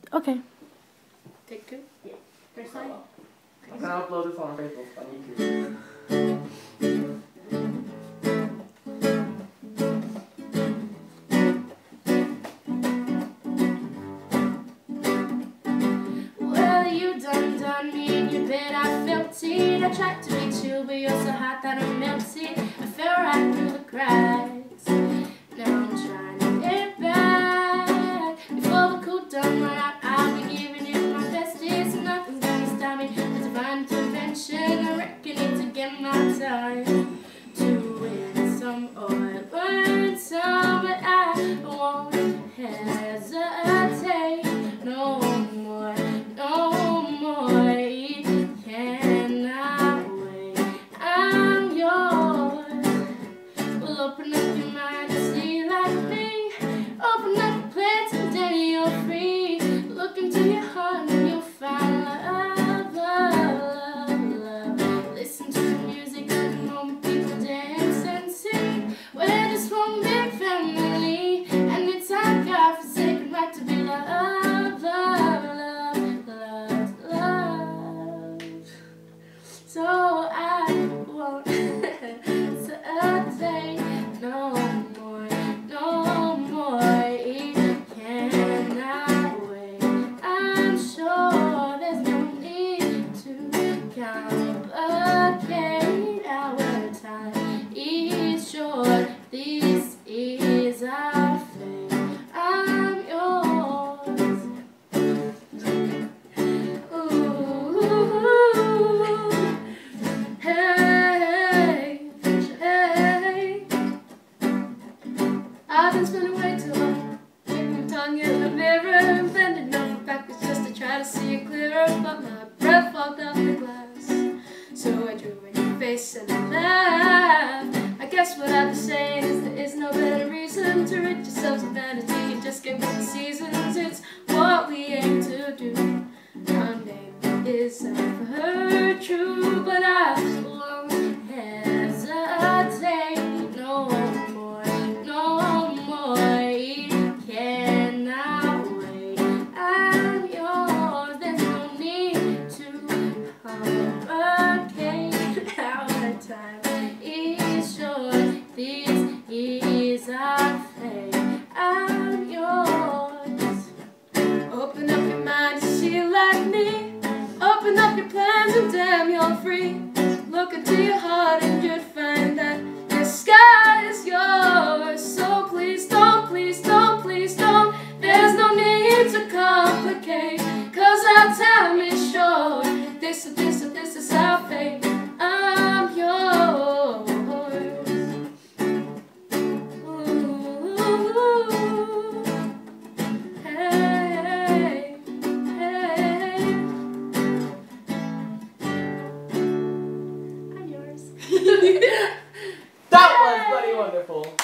Okay. Take two? Yeah. First line? I'm gonna upload this on Facebook on YouTube. Well, you done me in your bed, I felt it. I tried to be chill, but you're so hot that I'm melted. I fell right through the cracks. Now I'm trying to get back. Before the cool done run out, I'll be giving it my bestest. Nothing's gonna stop me. It's divine intervention. I reckon it's to get my time to win some or learn some, but I won't hesitate no more, no more. It cannot wait. I'm yours. Well, open up your mind and see like me. Open up your plans and then you're free. Look into your heart and you'll find love, love, love, love. Listen to the music at the moment people dance and sing. We're just one big family, and it's our God-forsaken right to be loved, loved, loved, loved, loved. So I won't hesitate no more, no more. It cannot wait. I'm sure there's no need to complicate. Our time is short. This is our fate. I'm yours. Ooh, hey, hey. I've been spending way too long taking my tongue in the mirror and bending over backwards just to try to see it clearer, but my breath fogged up the glass. So I drew in your face and I laughed. I guess what I've been saying is there is no better reason to rid yourselves of vanity and just get with the seasons. It's what we aim to do. Our name is ever true, but I won't hesitate no more, no more. It cannot wait. I'm yours. There's no need to complicate. Our time is short. This is our fate. I'm yours. Open up your mind to see like me. Open up your plans and damn, you're free. Look into your heart and you'd find that the sky is yours. So please don't, please don't, please don't. There's no need to complicate, 'cause our time is short. This is our fate. I'm yours. Ooh, hey, hey. I'm yours. That was bloody wonderful.